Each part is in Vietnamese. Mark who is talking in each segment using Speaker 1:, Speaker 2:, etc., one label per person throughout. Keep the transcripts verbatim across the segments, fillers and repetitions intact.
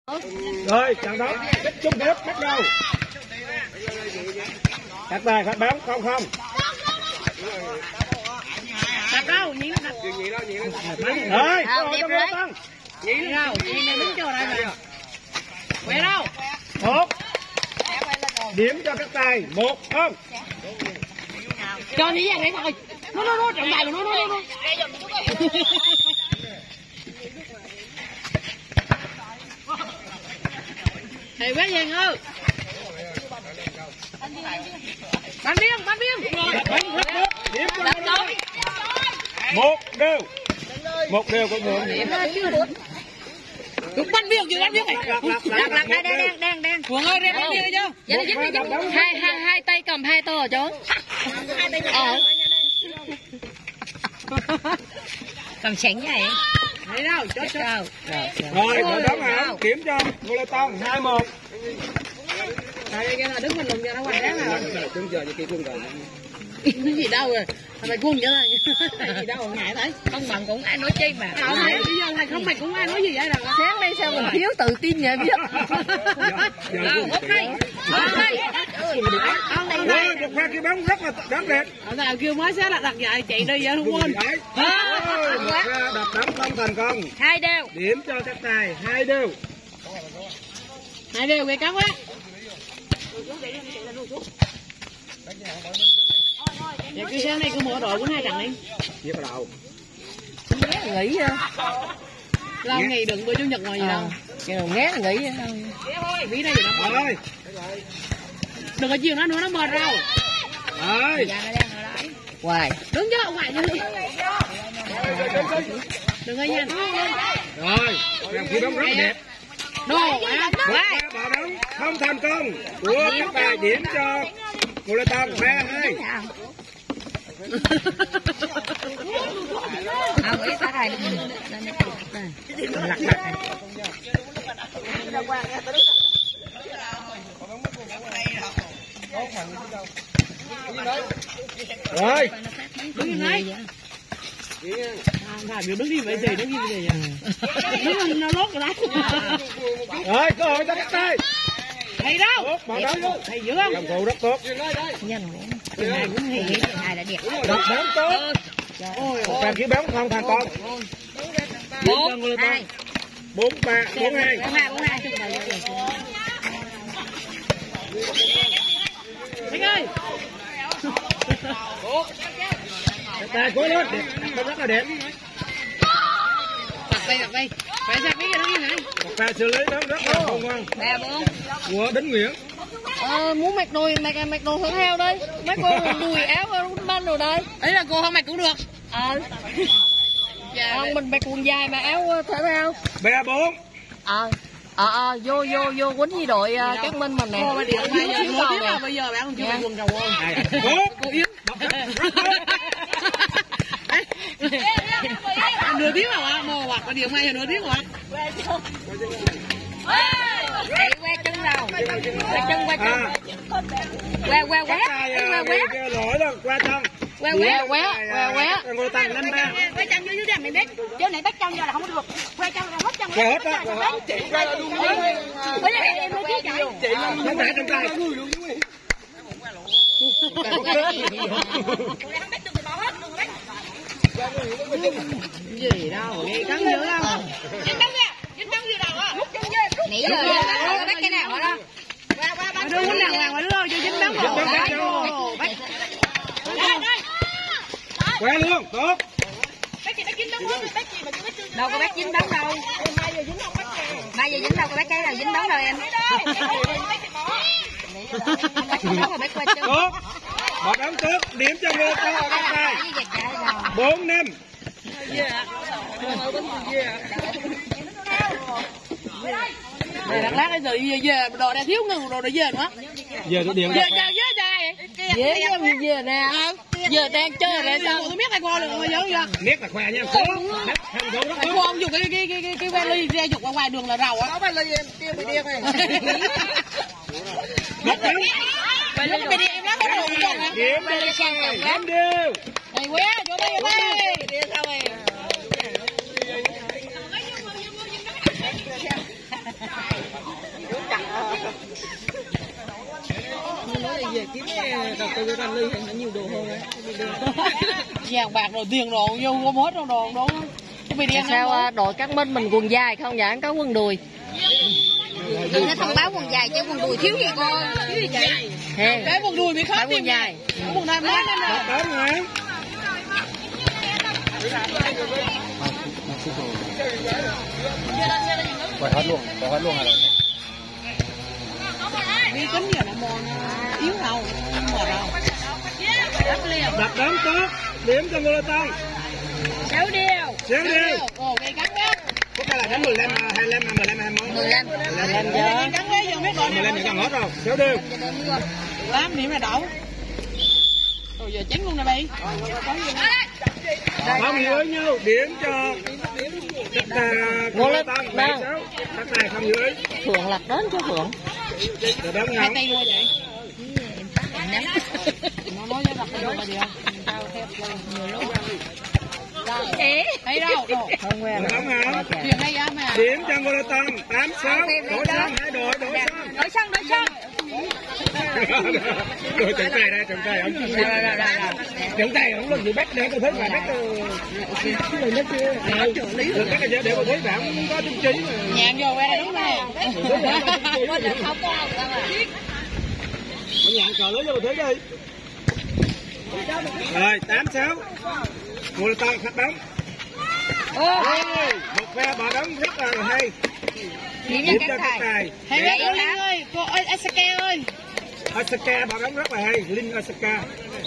Speaker 1: Rồi trận đấu kết chung kết bắt đầu. Các tài phát bóng không không.
Speaker 2: Đặt đâu, nhỉ nó đặt.
Speaker 1: Rồi, rồi cho người tăng.
Speaker 2: Nhỉ đâu, nhỉ đứng cho đây mà. Quay đâu?
Speaker 1: Một. Điểm cho các tài, một không.
Speaker 2: Cho nhỉ vậy thôi. Nó nó nó trọng tài mà nó nó nó. Thầy quá Giang ơi. Bắn biên, bắn biên.
Speaker 1: Bắn hết nước. Điểm cho các tài. Một đều. Một đều có người.
Speaker 2: Điểm đó chưa được. Đúng bắn biên chưa bắn biên này.
Speaker 3: Lật lật đây đây đang đang đang.
Speaker 2: Hoàng ơi, đem bắn biên chưa?
Speaker 3: Dạ dính đi dính. Hai hai hai tay cầm hai tô ở chỗ. Hai tay ờ. Cầm sẵn vậy.
Speaker 2: Đấy đâu, chốt chốt.
Speaker 1: Rồi, đội bóng hảo kiểm cho Ngô Lê Tông hai một.
Speaker 2: Đây cái là đứng mình lùng cho nó quay đáng rồi.
Speaker 1: Đứng chờ cho kia quân rồi.
Speaker 2: Cái gì đâu rồi? Thằng mày quân cho này. Cái gì đâu ngại đấy.
Speaker 3: Không bằng cũng ai nói chi mà.
Speaker 2: Ờ thầy bây giờ thầy không mày cũng ai nói gì vậy đâu.
Speaker 3: Sáng nay sao mình thiếu tự tin vậy biết.
Speaker 2: Hút đi. Hút đi.
Speaker 3: Con này
Speaker 1: Ôi, một pha kia bóng rất là rất đẹp.
Speaker 2: Ở nào kêu mới xé là đặt dạy chạy đi vậy không quên.
Speaker 1: Ôi, một pha đập bóng không thành công.
Speaker 3: hai đều.
Speaker 1: Điểm cho các tài hai đều.
Speaker 2: Hai đều về cắm á. Dạ cứ sáng nay cứ mua đội của hai trận đi.
Speaker 1: Gì bắt đầu.
Speaker 3: Nghỉ
Speaker 2: Lâu ngày đừng bữa chủ nhật ngoài gì đâu.
Speaker 3: cái đầu nghé nghỉ
Speaker 2: Ví đây gì đâu.
Speaker 1: Rồi.
Speaker 2: Đừng có chiều nó nữa nó mệt đâu.
Speaker 1: Rồi.
Speaker 3: hoài
Speaker 2: Đứng chứ ngoài như đừng có nhanh.
Speaker 1: Rồi, làm khi bóng rất đẹp.
Speaker 2: Đồ quá.
Speaker 1: Một pha bỏ bóng không thành công của các tài điểm cho Ngô Lê Tông ba hai.
Speaker 3: không nghĩ ta này lặt lặt này
Speaker 1: Rồi.
Speaker 2: Đứng đây. Thà biểu đứng đi vậy gì đứng đi vậy gì. Đứng nó lót rồi đấy.
Speaker 1: Rồi, cơ hội cho các tay.
Speaker 2: Thầy đâu?
Speaker 1: Bỏ bóng.
Speaker 2: Thầy giữ không?
Speaker 1: Làm cụ rất tốt.
Speaker 3: nhanh này cũng hay hai đã đẹp
Speaker 1: Đập bóng tốt.
Speaker 3: ôi
Speaker 1: Một pha chỉ bóng không thành công.
Speaker 3: bốn hai
Speaker 1: Bốn ba bốn hai.
Speaker 3: bốn hai bốn hai
Speaker 2: Thầy ơi.
Speaker 1: Các tay cố lên, đẹp, rất là đẹp.
Speaker 2: Đặt đây đặt đây. Phải ra biết cái đó như này.
Speaker 1: Một pha xử lý đó rất là khôn ngoan.
Speaker 3: ba bốn
Speaker 1: Của Đinh Nguyễn.
Speaker 3: ờ, muốn mặc đùi mặc mặc đồ thể thao đây mấy cô đùi áo ban đồ đây
Speaker 2: Ấy là cô không mặc cũng được.
Speaker 3: ờ không mình mặc quần dài mà áo thể thao
Speaker 1: ba bốn.
Speaker 3: ờ ờ ờ vô vô vô quýnh với đội uh, các minh mình nè
Speaker 2: Cô bây giờ bây giờ nửa tiếng là bây giờ bạn không chưa mặc quần đầu không? Cô Yến. Nửa tiếng rồi ạ, mồ hoặc có điều may là nửa tiếng rồi.
Speaker 3: Chạy qua chân đầu qua chân qua chân qua qua quét qua quét
Speaker 1: Lỗi rồi, qua chân.
Speaker 3: qua quét qua qua quét
Speaker 1: Ngô Tăng năm ba.
Speaker 3: qua chân dưới dưới đây mình biết chỗ này bắt chân giờ là không có được qua chân là hết chân
Speaker 1: Qua hết á. Chị qua là luôn.
Speaker 3: với lại em nói chứ chạy
Speaker 1: Chị nó nãy trong tay.
Speaker 2: Gì đâu, nghe cắn dữ đâu.
Speaker 3: nãy giờ bắt cái nào đó
Speaker 2: Đưa quýnh đàng hoàng mà đưa cho dính bóng rồi.
Speaker 1: Qua luôn, tốt.
Speaker 3: đâu có bắt dính bóng đâu mai giờ dính đâu có bắt cái nào dính bóng đâu em bắt dính bóng rồi bắt qua chân
Speaker 1: Tốt. Bỏ bóng tốt, điểm cho Ngô Tăng ở các tay. Bốn năm.
Speaker 2: Để đặt lát cái gì về về đồ đã thiếu ngừng đồ để về nữa.
Speaker 1: Giờ tôi điện
Speaker 2: Về chào với trai.
Speaker 3: dễ lắm về nè giờ đang chơi lại sao
Speaker 2: Tôi biết ai qua được mà giống vậy.
Speaker 1: Miết là khỏe nha, cố. Không thủ rất
Speaker 2: Cô
Speaker 1: tốt.
Speaker 2: không dùng cái cái cái cái cái vali ra dục qua ngoài đường là rầu á.
Speaker 3: có vali em kia bị điên này
Speaker 1: Một bóng.
Speaker 2: Lúc bị điên em lắm cái đồ gì hả?
Speaker 1: Điểm cho các tay, năm đều.
Speaker 2: Thầy quá, chỗ đây chỗ đây.
Speaker 3: điên sao em
Speaker 2: vàng bạc rồi tiền đồ vô gom hết rồi đồ đồ
Speaker 3: sao đội các bên mình quần dài không vậy, có quần đùi. Chị nó thông báo quần dài chứ quần đùi thiếu gì cô? Thiếu gì chị?
Speaker 2: Cái quần đùi bị khó quần dài. Quần này mới nên là.
Speaker 1: Tới rồi.
Speaker 4: Quay hết luôn, quay hết luôn rồi.
Speaker 2: Đi tính giờ là mòn yếu đâu, không mòn đâu.
Speaker 1: Đặt đấm tốt, điểm cho người ta.
Speaker 3: Sáu điều.
Speaker 1: Sáu điều.
Speaker 2: Ồ, cây cắn đó.
Speaker 1: Có phải là đánh mười lăm, hai lăm, mười lăm, hai mươi.
Speaker 3: mười lăm.
Speaker 2: mười lăm giờ. Cắn đấy giờ biết gọi
Speaker 1: mười lăm thì gần hết rồi. Sáu điều.
Speaker 2: Tám điểm là đậu. Rồi giờ chén luôn nè bay.
Speaker 1: Không dưới nhau, điểm cho tất cả
Speaker 3: Ngô lên
Speaker 1: tăng bảy sáu. Tất cả không dưới.
Speaker 3: Phượng lật đến chứ Phượng.
Speaker 1: Rồi đấm
Speaker 2: Hai
Speaker 1: ngắn.
Speaker 2: tay luôn vậy. Nó nói với lật cái là gì không? Tao theo nhiều lúc.
Speaker 3: Ê.
Speaker 2: Thấy đâu? Đồ.
Speaker 3: Không quen.
Speaker 1: Đấm ngắn.
Speaker 2: Chuyện đây á mà.
Speaker 1: Điểm cho Ngô Lê Tăng tám sáu. Đổi sang hai đội, đổi sang.
Speaker 3: Đổi sang, đổi sang.
Speaker 1: Rồi trận tay đây, trận tay ông trận tay ông lần gì bắt để tôi thấy mà bắt cái này nó chưa được bắt cái để tôi thấy bạn có chứng chỉ mà
Speaker 2: Nhàn vô qua đây đúng không?
Speaker 3: Không có không
Speaker 1: nhàn cờ lấy cho tôi thấy đi. Rồi tám sáu Ngô Lê Tăng phát đóng. Một phe bà đóng rất là hay. Điểm cho các tài.
Speaker 2: Hay quá cô Linh ơi, cô ơi Asaka ơi.
Speaker 1: Asaka bà đóng rất là hay, Linh Asaka.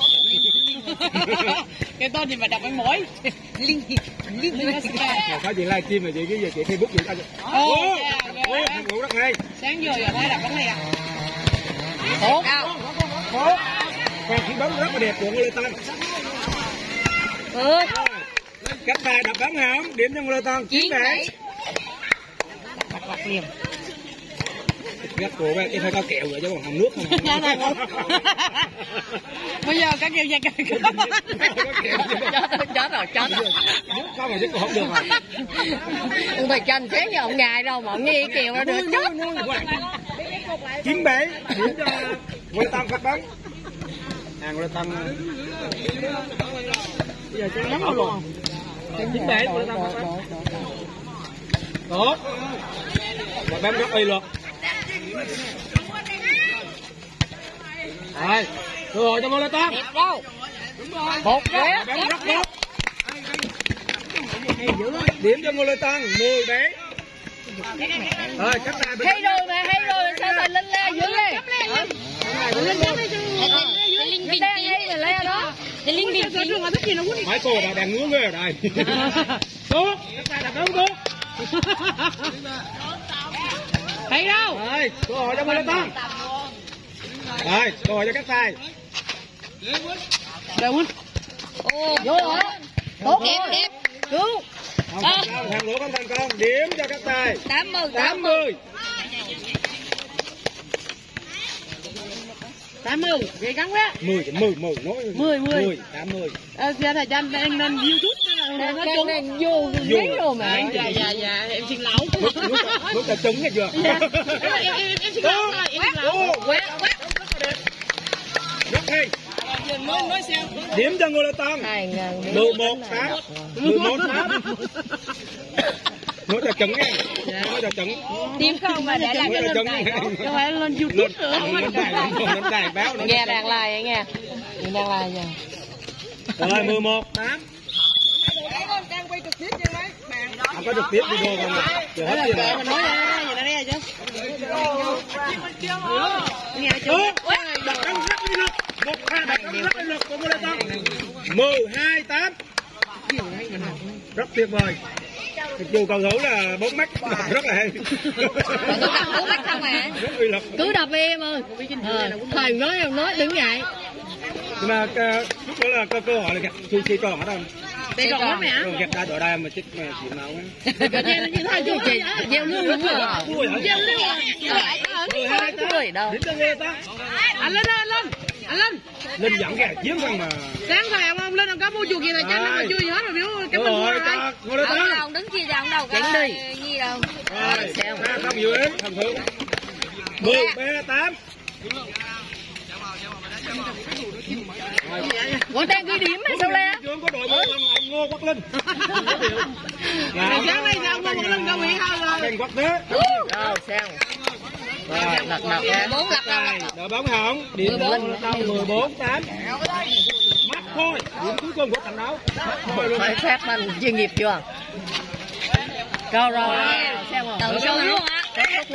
Speaker 2: Cái tên gì mà đọc cái mỏi. Linh Linh Asaka.
Speaker 1: Có chị livestream mà chị cái giờ chị Facebook chị ta.
Speaker 2: Ô,
Speaker 1: phục vụ rất hay.
Speaker 2: sáng giờ giờ mới đọc cái này à.
Speaker 3: Tốt.
Speaker 1: Tốt. Còn khi bóng rất là đẹp của Ngô Lê Tăng.
Speaker 3: Ừ.
Speaker 1: Các tài đập bóng hỏng, điểm cho Ngô Lê Tăng chín bảy.
Speaker 2: Bạc bạc liền.
Speaker 1: Gắt cổ vậy, em phải có kẹo rồi chứ còn hồng nước không?
Speaker 2: Bây giờ các kẹo dây kẹo.
Speaker 3: Chết rồi, chết rồi.
Speaker 1: Nước không mà chứ còn không được rồi.
Speaker 3: Ông phải tranh sáng giờ ông ngài đâu mà ông nghe kèo ra được chết.
Speaker 1: chín bảy, điểm cho Ngô Lê Tăng phát bóng. À Ngô Lê Tăng bây giờ chơi lắm rồi. chín bảy Ngô Lê Tăng phát bóng. Tốt. Và bém rất y luật. Rồi, cơ hội cho Ngô Lê Tăng.
Speaker 3: Đâu? Một vé.
Speaker 1: Bém rất tốt. Điểm cho Ngô Lê Tăng mười bảy. Rồi, các tài bình.
Speaker 3: Hay rồi mà, hay rồi sao thành lên le dữ đi. Lên chấm đi chứ. Linh bình tĩnh hay là le đó. Linh bình tĩnh.
Speaker 1: Mấy cô đã đang ngứa người ở đây. Tốt, các tài đặt đúng tốt.
Speaker 2: Thấy đâu?
Speaker 1: Rồi, cơ hội cho Ngô Lê Tăng. Rồi, cơ hội cho các tài.
Speaker 2: Đâu quên.
Speaker 3: Ô, vô rồi. Tốt đẹp đẹp. Cứu.
Speaker 1: Không thành công, thằng lỗ không thành công. Điểm cho các tài.
Speaker 3: tám mươi.
Speaker 1: tám mươi.
Speaker 2: tám mươi, vậy cắn quá.
Speaker 1: mười, mười, mười, nói.
Speaker 2: mười, mười.
Speaker 1: mười, tám mươi.
Speaker 2: Ờ, giờ thầy Tranh đang lên YouTube
Speaker 3: Nó trúng đang vô giấy rồi mà.
Speaker 2: Dạ, dạ, dạ, em xin lỗi.
Speaker 1: Lúc, lúc, lúc là trúng nghe chưa?
Speaker 2: Dạ. Em, em, em xin lỗi, em xin lỗi.
Speaker 3: Quá, quá.
Speaker 1: Rất hay.
Speaker 2: Nói, nói sao?
Speaker 1: Điểm cho Ngô Lê Tăng.
Speaker 3: hai ngàn.
Speaker 1: mười một, tám. mười một, tám. Nói cho trúng nghe. Nói cho trúng.
Speaker 3: Tim không mà để lại
Speaker 1: Nói cho trúng.
Speaker 2: Đâu phải lên YouTube nữa.
Speaker 1: Lên đài, lên đài báo.
Speaker 3: Nghe đang like vậy nghe. Nghe đang like nha.
Speaker 1: Rồi, mười một, tám. Không có trực tiếp video không được. Chờ hết tiền rồi.
Speaker 2: Mình nói ra, vậy nó ra chứ. Nghe chưa?
Speaker 1: Đặt đấm rất uy lực. Một hai đặt đấm rất uy lực của Ngô Lê Tăng. mười hai, tám. Rất tuyệt vời. Dù cầu thủ là bốn mắt rất là hay.
Speaker 3: Bốn mắt không à?
Speaker 1: Rất uy lực.
Speaker 3: Cứ đập em ơi. Ờ, thầy nói em nói đứng dậy.
Speaker 1: Nhưng mà lúc đó là cơ cơ hội là gặp khi khi tròn ở đâu.
Speaker 2: Đây còn hết mày hả?
Speaker 1: Rồi gặp ta đội đây mà chết mà chịu máu á.
Speaker 3: Chị thôi chứ chị gieo lương đúng rồi.
Speaker 2: Gieo lương
Speaker 3: Không cười đâu.
Speaker 1: Đến cho nghe ta.
Speaker 2: Anh lên anh lên. Anh lên.
Speaker 1: Linh dẫn gà chiến thằng mà.
Speaker 2: Sáng rồi ông ông lên ông có mua chuột gì là Tranh nó mà chưa gì hết rồi biểu cảm ơn
Speaker 1: rồi ta ngồi đây ta.
Speaker 3: Ông đứng chia ra ông đâu
Speaker 2: Chỉnh đi.
Speaker 3: Nhi đâu.
Speaker 1: Rồi, ta không dự đến thằng thượng. mười ba, tám.
Speaker 2: Còn đang ghi điểm mà sao le?
Speaker 1: Dương có đội một ông Ngô Quốc Linh.
Speaker 2: Ngày sáng nay sao Ngô Quốc Linh cao vị hơn rồi.
Speaker 1: Thành Quốc Thế.
Speaker 3: Rồi sang.
Speaker 1: Rồi,
Speaker 3: Lật lật ra.
Speaker 2: Bốn lật rồi.
Speaker 1: đội bóng hỏng. Điểm mười bốn tám. Mắt thôi. Điểm cuối cùng của trận đấu.
Speaker 3: Phải phát mình chuyên nghiệp chưa? Rồi rồi. Xem rồi.
Speaker 2: Từ sâu luôn á.